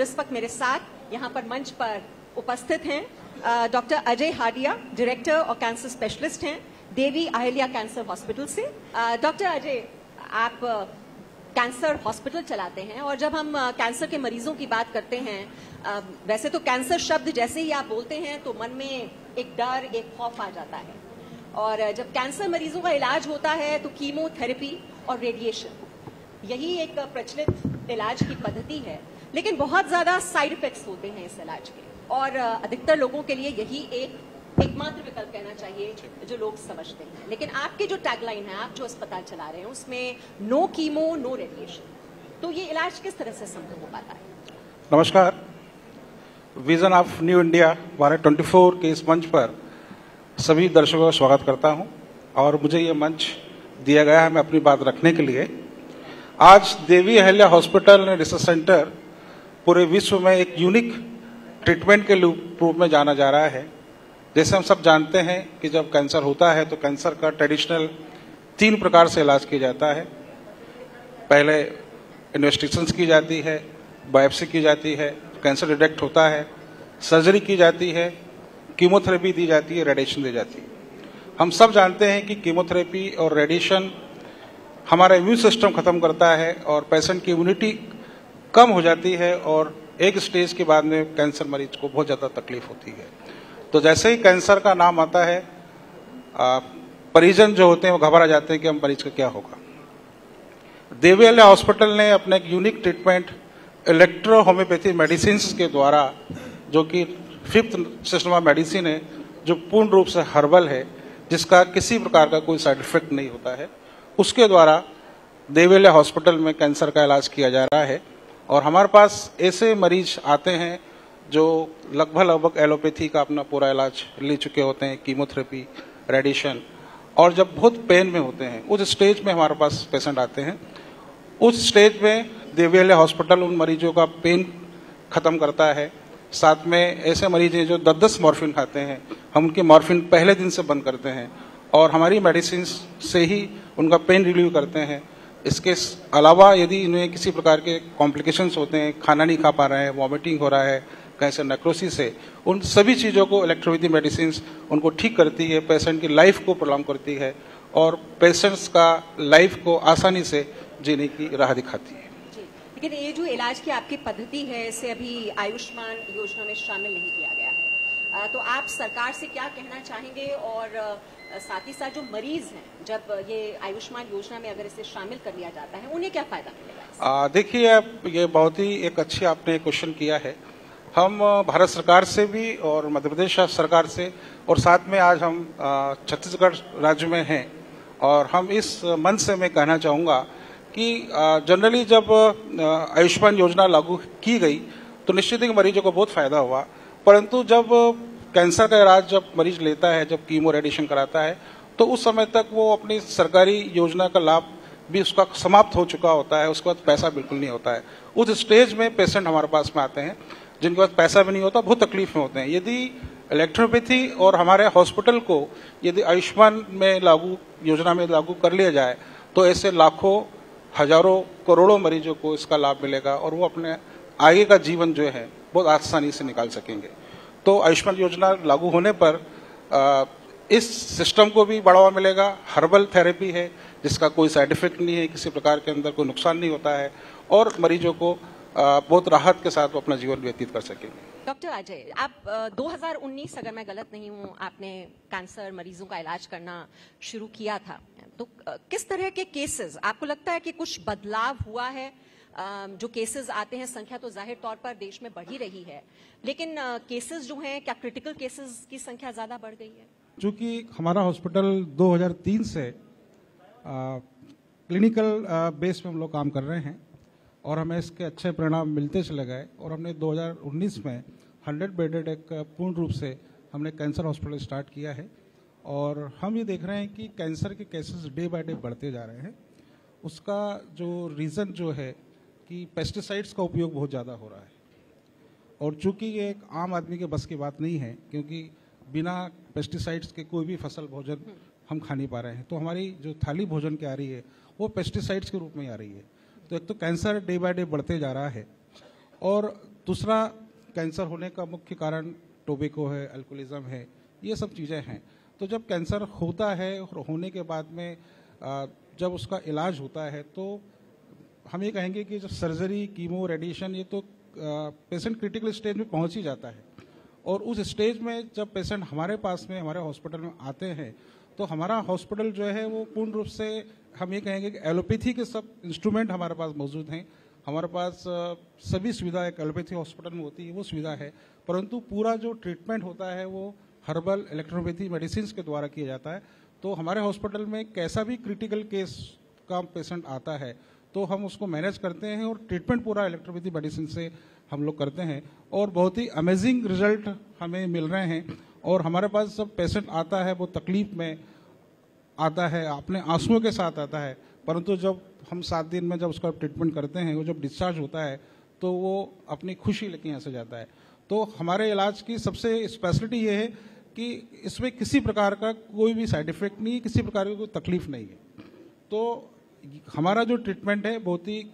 इस वक्त मेरे साथ यहाँ पर मंच पर उपस्थित हैं डॉक्टर अजय हाडिया, डायरेक्टर और कैंसर स्पेशलिस्ट हैं देवी अहिल्या कैंसर हॉस्पिटल से। डॉक्टर अजय, आप कैंसर हॉस्पिटल चलाते हैं और जब हम कैंसर के मरीजों की बात करते हैं, वैसे तो कैंसर शब्द जैसे ही आप बोलते हैं तो मन में एक डर, एक खौफ आ जाता है। और जब कैंसर मरीजों का इलाज होता है तो कीमोथेरेपी और रेडिएशन, यही एक प्रचलित इलाज की पद्धति है, लेकिन बहुत ज्यादा साइड इफेक्ट्स होते हैं इस इलाज के और अधिकतर लोगों के लिए यही एकमात्र विकल्प कहना चाहिए जो लोग समझते हैं। लेकिन आपकी जो टैगलाइन है, आप जो अस्पताल चला रहे हैं, उसमें नो कीमो नो रेडिएशन, तो ये इलाज किस तरह से संभव हो पाता है? नमस्कार। Vision of new India Bharat 24 के इस मंच पर सभी दर्शकों का स्वागत करता हूं और मुझे ये मंच दिया गया है मैं अपनी बात रखने के लिए। आज Devi Ahilya hospital and research centre पूरे विश्व में एक यूनिक ट्रीटमेंट के रूप में जाना जा रहा है। जैसे हम सब जानते हैं कि जब कैंसर होता है तो कैंसर का ट्रेडिशनल 3 प्रकार से इलाज किया जाता है। पहले इन्वेस्टिगेशंस की जाती है, बायोप्सी की जाती है, कैंसर डिटेक्ट होता है, सर्जरी की जाती है, कीमोथेरेपी दी जाती है, रेडिएशन दी जाती है। हम सब जानते हैं कि कीमोथेरेपी और रेडिएशन हमारा इम्यून सिस्टम खत्म करता है और पेशेंट की इम्यूनिटी कम हो जाती है और एक स्टेज के बाद में कैंसर मरीज को बहुत ज्यादा तकलीफ होती है। तो जैसे ही कैंसर का नाम आता है, परिजन जो होते हैं वो घबरा जाते हैं कि हम मरीज का क्या होगा। देवी अहिल्या हॉस्पिटल ने अपने एक unique treatment electro homoeopathy medicine के द्वारा, जो कि 5th सिस्टम ऑफ मेडिसिन है, जो पूर्ण रूप से हर्बल है, जिसका किसी प्रकार का कोई साइड इफेक्ट नहीं होता है, उसके द्वारा देवी अहिल्या हॉस्पिटल में कैंसर का इलाज किया जा रहा है। और हमारे पास ऐसे मरीज आते हैं जो लगभग एलोपैथी का अपना पूरा इलाज ले चुके होते हैं, कीमोथेरेपी, रेडिएशन, और जब बहुत पेन में होते हैं उस स्टेज में हमारे पास पेशेंट आते हैं। उस स्टेज में देवी अहिल्या हॉस्पिटल उन मरीजों का पेन खत्म करता है। साथ में ऐसे मरीज हैं जो 10-10 मॉर्फिन खाते हैं, हम उनकी मॉर्फिन पहले दिन से बंद करते हैं और हमारी मेडिसिन से ही उनका पेन रिलीव करते हैं। इसके अलावा यदि इन्हें किसी प्रकार के कॉम्प्लिकेशंस होते हैं, खाना नहीं खा पा रहे हैं, वॉमिटिंग हो रहा है, कैंसर नेक्रोसिस है, उन सभी चीज़ों को इलेक्ट्रोपैथी मेडिसिन उनको ठीक करती है, पेशेंट की लाइफ को प्रोलॉन्ग करती है और पेशेंट्स का लाइफ को आसानी से जीने की राह दिखाती है। लेकिन ये जो इलाज की आपकी पद्धति है, इसे अभी आयुष्मान योजना में शामिल नहीं किया गया है, तो आप सरकार से क्या कहना चाहेंगे? और साथ ही साथ जो मरीज हैं, जब ये आयुष्मान योजना में अगर इसे शामिल कर लिया जाता है, उन्हें क्या फायदा मिलेगा? देखिए, ये बहुत ही एक अच्छी आपने क्वेश्चन किया है। हम भारत सरकार से भी और मध्य प्रदेश सरकार से और साथ में आज हम छत्तीसगढ़ राज्य में हैं और हम इस मंच से मैं कहना चाहूँगा कि जनरली जब आयुष्मान योजना लागू की गई तो निश्चित ही मरीजों को बहुत फायदा हुआ, परंतु जब कैंसर का इलाज जब मरीज लेता है, जब कीमो रेडिएशन कराता है, तो उस समय तक वो अपनी सरकारी योजना का लाभ भी उसका समाप्त हो चुका होता है, उसके बाद पैसा बिल्कुल नहीं होता है। उस स्टेज में पेशेंट हमारे पास में आते हैं जिनके पास पैसा भी नहीं होता, बहुत तकलीफ में होते हैं। यदि इलेक्ट्रोपैथी और हमारे हॉस्पिटल को यदि आयुष्मान में योजना में लागू कर लिया जाए तो ऐसे लाखों, हजारों, करोड़ों मरीजों को इसका लाभ मिलेगा और वो अपने आगे का जीवन जो है बहुत आसानी से निकाल सकेंगे। तो आयुष्मान योजना लागू होने पर इस सिस्टम को भी बढ़ावा मिलेगा। हर्बल थेरेपी है जिसका कोई साइड इफेक्ट नहीं है, किसी प्रकार के अंदर कोई नुकसान नहीं होता है और मरीजों को बहुत राहत के साथ वो अपना जीवन व्यतीत कर सकेंगे। डॉक्टर अजय, आप 2019, अगर मैं गलत नहीं हूं, आपने कैंसर मरीजों का इलाज करना शुरू किया था, तो किस तरह के केसेस आपको लगता है कि कुछ बदलाव हुआ है? जो केसेस आते हैं, संख्या तो जाहिर तौर पर देश में बढ़ ही रही है, लेकिन केसेस जो हैं, क्या क्रिटिकल केसेस की संख्या ज्यादा बढ़ गई है? चूंकि हमारा हॉस्पिटल 2003 से क्लिनिकल बेस पे हम लोग काम कर रहे हैं और हमें इसके अच्छे परिणाम मिलते चले गए और हमने 2019 में 100 बेडेड एक पूर्ण रूप से हमने कैंसर हॉस्पिटल स्टार्ट किया है और हम ये देख रहे हैं कि कैंसर के केसेस डे बाय डे बढ़ते जा रहे हैं। उसका जो रीज़न जो है कि पेस्टिसाइड्स का उपयोग बहुत ज़्यादा हो रहा है और चूंकि ये एक आम आदमी के बस की बात नहीं है, क्योंकि बिना पेस्टिसाइड्स के कोई भी फसल भोजन हम खा नहीं पा रहे हैं, तो हमारी जो थाली भोजन की आ रही है वो पेस्टिसाइड्स के रूप में आ रही है। तो एक तो कैंसर डे बाय डे बढ़ते जा रहा है और दूसरा कैंसर होने का मुख्य कारण टोबैको है, अल्कोहलिज्म है, ये सब चीज़ें हैं। तो जब कैंसर होता है और होने के बाद में जब उसका इलाज होता है तो हम ये कहेंगे कि जो सर्जरी, कीमो, रेडिएशन, ये तो पेशेंट क्रिटिकल स्टेज में पहुंच ही जाता है। और उस स्टेज में जब पेशेंट हमारे पास में, हमारे हॉस्पिटल में आते हैं तो हमारा हॉस्पिटल जो है वो पूर्ण रूप से हम ये कहेंगे कि एलोपैथी के सब इंस्ट्रूमेंट हमारे पास मौजूद हैं। हमारे पास सभी सुविधा एक एलोपैथी हॉस्पिटल में होती है, वो सुविधा है, परंतु पूरा जो ट्रीटमेंट होता है वो हर्बल इलेक्ट्रोपैथी मेडिसिन के द्वारा किया जाता है। तो हमारे हॉस्पिटल में कैसा भी क्रिटिकल केस का पेशेंट आता है तो हम उसको मैनेज करते हैं और ट्रीटमेंट पूरा इलेक्ट्रोपैथी मेडिसिन से हम लोग करते हैं और बहुत ही अमेजिंग रिजल्ट हमें मिल रहे हैं। और हमारे पास जब पेशेंट आता है वो तकलीफ में आता है, अपने आंसुओं के साथ आता है, परंतु जब हम 7 दिन में जब उसका ट्रीटमेंट करते हैं, वो जब डिस्चार्ज होता है तो वो अपनी खुशी लेके यहाँ से जाता है। तो हमारे इलाज की सबसे स्पेशलिटी ये है कि इसमें किसी प्रकार का कोई भी साइड इफेक्ट नहीं है, किसी प्रकार की कोई तकलीफ नहीं है। तो हमारा जो ट्रीटमेंट है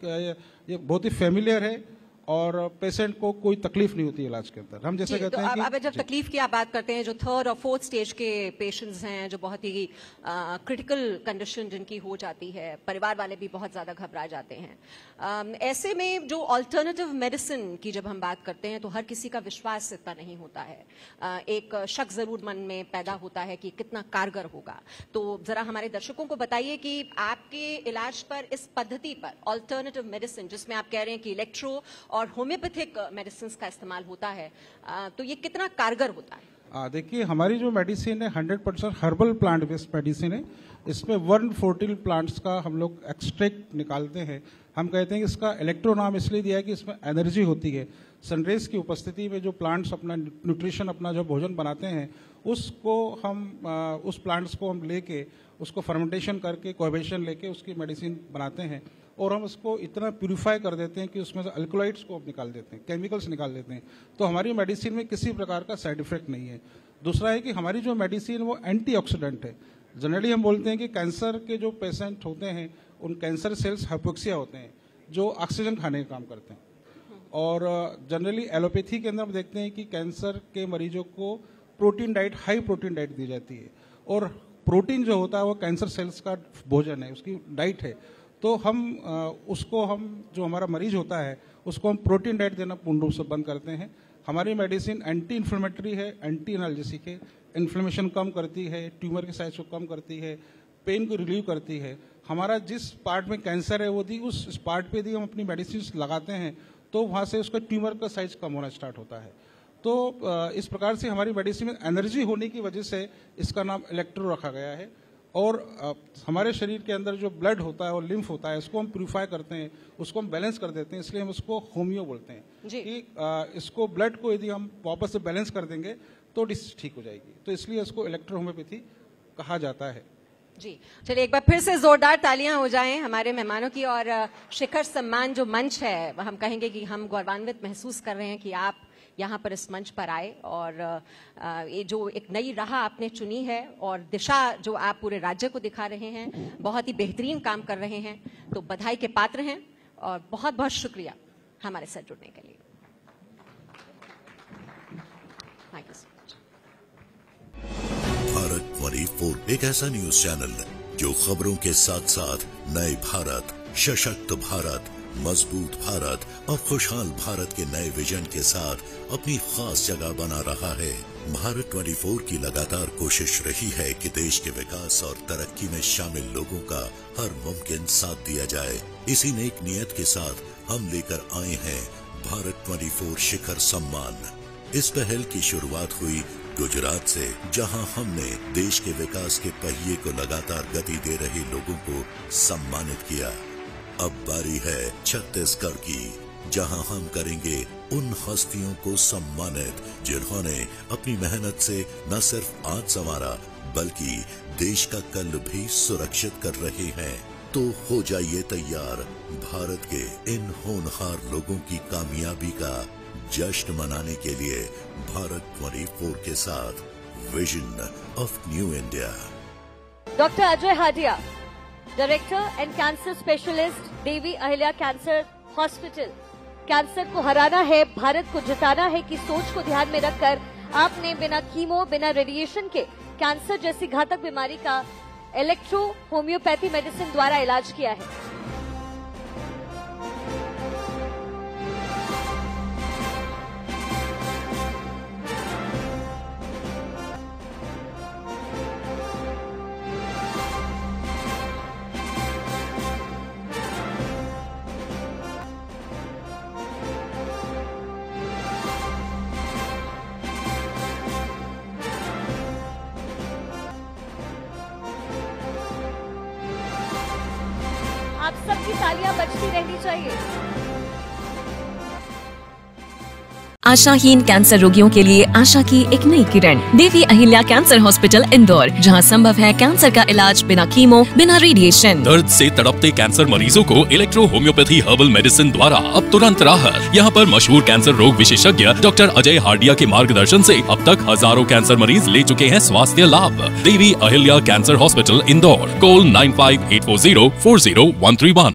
बहुत ही फैमिलियर है और पेशेंट को कोई तकलीफ नहीं होती इलाज के अंदर। हम जैसे कहते हैं कि अब जब तकलीफ की आप बात करते हैं, जो 3rd और 4th स्टेज के पेशेंट्स हैं, जो बहुत ही क्रिटिकल कंडीशन जिनकी हो जाती है, परिवार वाले भी बहुत ज्यादा घबरा जाते हैं, ऐसे में जो ऑल्टरनेटिव मेडिसिन की जब हम बात करते हैं तो हर किसी का विश्वास इतना नहीं होता है। एक शक जरूर मन में पैदा होता है कि कितना कारगर होगा। तो जरा हमारे दर्शकों को बताइए कि आपके इलाज पर, इस पद्धति पर, ऑल्टरनेटिव मेडिसिन जिसमें आप कह रहे हैं कि इलेक्ट्रो और होम्योपैथिक मेडिसिन का इस्तेमाल होता है, तो ये कितना कारगर होता है? देखिए, हमारी जो मेडिसिन है 100% हर्बल प्लांट बेस्ड मेडिसिन है। इसमें 140 प्लांट्स का हम लोग एक्सट्रैक्ट निकालते हैं। हम कहते हैं कि इसका इलेक्ट्रो नाम इसलिए दिया है कि इसमें एनर्जी होती है। सनरेज की उपस्थिति में जो प्लांट्स अपना न्यूट्रिशन, अपना जो भोजन बनाते हैं, उसको हम उस प्लांट्स को हम लेके उसको फर्मेंटेशन करके, कोएबेशन लेके उसकी मेडिसिन बनाते हैं और हम उसको इतना प्यूरिफाई कर देते हैं कि उसमें से अल्कोलाइड्स को निकाल देते हैं, केमिकल्स निकाल देते हैं। तो हमारी मेडिसिन में किसी प्रकार का साइड इफेक्ट नहीं है। दूसरा है कि हमारी जो मेडिसिन वो एंटीऑक्सीडेंट है। जनरली हम बोलते हैं कि कैंसर के जो पेशेंट होते हैं उन कैंसर सेल्स हाइपोक्सिया होते हैं जो ऑक्सीजन खाने का काम करते हैं। और जनरली एलोपैथी के अंदर हम देखते हैं कि कैंसर के मरीजों को protein diet, high protein diet दी जाती है और प्रोटीन जो होता है वो कैंसर सेल्स का भोजन है, उसकी डाइट है। तो हम उसको, हम जो हमारा मरीज होता है उसको हम प्रोटीन डाइट देना पूर्ण रूप से बंद करते हैं। हमारी मेडिसिन एंटी इन्फ्लेमेटरी है, एंटी एनाल्जेसिक है, इन्फ्लेमेशन कम करती है, ट्यूमर के साइज को कम करती है, पेन को रिलीव करती है। हमारा जिस पार्ट में कैंसर है वो उस पार्ट पे हम अपनी मेडिसिन लगाते हैं तो वहाँ से उसका ट्यूमर का साइज कम होना स्टार्ट होता है। तो इस प्रकार से हमारी मेडिसिन में एनर्जी होने की वजह से इसका नाम इलेक्ट्रो रखा गया है। और हमारे शरीर के अंदर जो ब्लड होता है और लिम्फ होता है, उसको हम प्यूरिफाई करते हैं, उसको हम बैलेंस कर देते हैं, इसलिए हम उसको होमियो बोलते हैं कि इसको ब्लड को यदि हम वापस से बैलेंस कर देंगे तो डिसीज ठीक हो जाएगी। तो इसलिए इसको इलेक्ट्रो होम्योपैथी कहा जाता है। जी, चलिए एक बार फिर से जोरदार तालियां हो जाएं हमारे मेहमानों की। और शिखर सम्मान जो मंच है, हम कहेंगे कि हम गौरवान्वित महसूस कर रहे हैं कि आप यहाँ पर इस मंच पर आए और ये जो एक नई राह आपने चुनी है और दिशा जो आप पूरे राज्य को दिखा रहे हैं, बहुत ही बेहतरीन काम कर रहे हैं। तो बधाई के पात्र हैं और बहुत बहुत शुक्रिया हमारे साथ जुड़ने के लिए। Thank you so much. Bharat 24 एक ऐसा न्यूज चैनल जो खबरों के साथ साथ नए भारत, सशक्त भारत, मजबूत भारत और खुशहाल भारत के नए विजन के साथ अपनी खास जगह बना रहा है। भारत 24 की लगातार कोशिश रही है कि देश के विकास और तरक्की में शामिल लोगों का हर मुमकिन साथ दिया जाए। इसी नेक नियत के साथ हम लेकर आए हैं भारत 24 शिखर सम्मान। इस पहल की शुरुआत हुई गुजरात से, जहां हमने देश के विकास के पहिए को लगातार गति दे रहे लोगों को सम्मानित किया। अब बारी है छत्तीसगढ़ की, जहां हम करेंगे उन हस्तियों को सम्मानित जिन्होंने अपनी मेहनत से न सिर्फ आज संवारा बल्कि देश का कल भी सुरक्षित कर रहे हैं। तो हो जाइए तैयार भारत के इन होनहार लोगों की कामयाबी का जश्न मनाने के लिए भारत 24 के साथ vision of new India. Doctor Ajay Hadiya, director and cancer specialist, Devi Ahilya cancer hospital, cancer को हराना है, भारत को जिताना है की सोच को ध्यान में रखकर आपने बिना कीमो, बिना रेडिएशन के कैंसर जैसी घातक बीमारी का इलेक्ट्रो होम्योपैथी मेडिसिन द्वारा इलाज किया है। आप सबकी तालियां बजती रहनी चाहिए। आशाहीन कैंसर रोगियों के लिए आशा की एक नई किरण, देवी अहिल्या कैंसर हॉस्पिटल इंदौर, जहां संभव है कैंसर का इलाज बिना कीमो, बिना रेडिएशन। दर्द से तड़पते कैंसर मरीजों को इलेक्ट्रो होम्योपैथी हर्बल मेडिसिन द्वारा अब तुरंत राहत। यहां पर मशहूर कैंसर रोग विशेषज्ञ डॉक्टर अजय हार्डिया के मार्गदर्शन से अब तक हजारों कैंसर मरीज ले चुके हैं स्वास्थ्य लाभ। Devi Ahilya cancer hospital Indore, call 9584040131।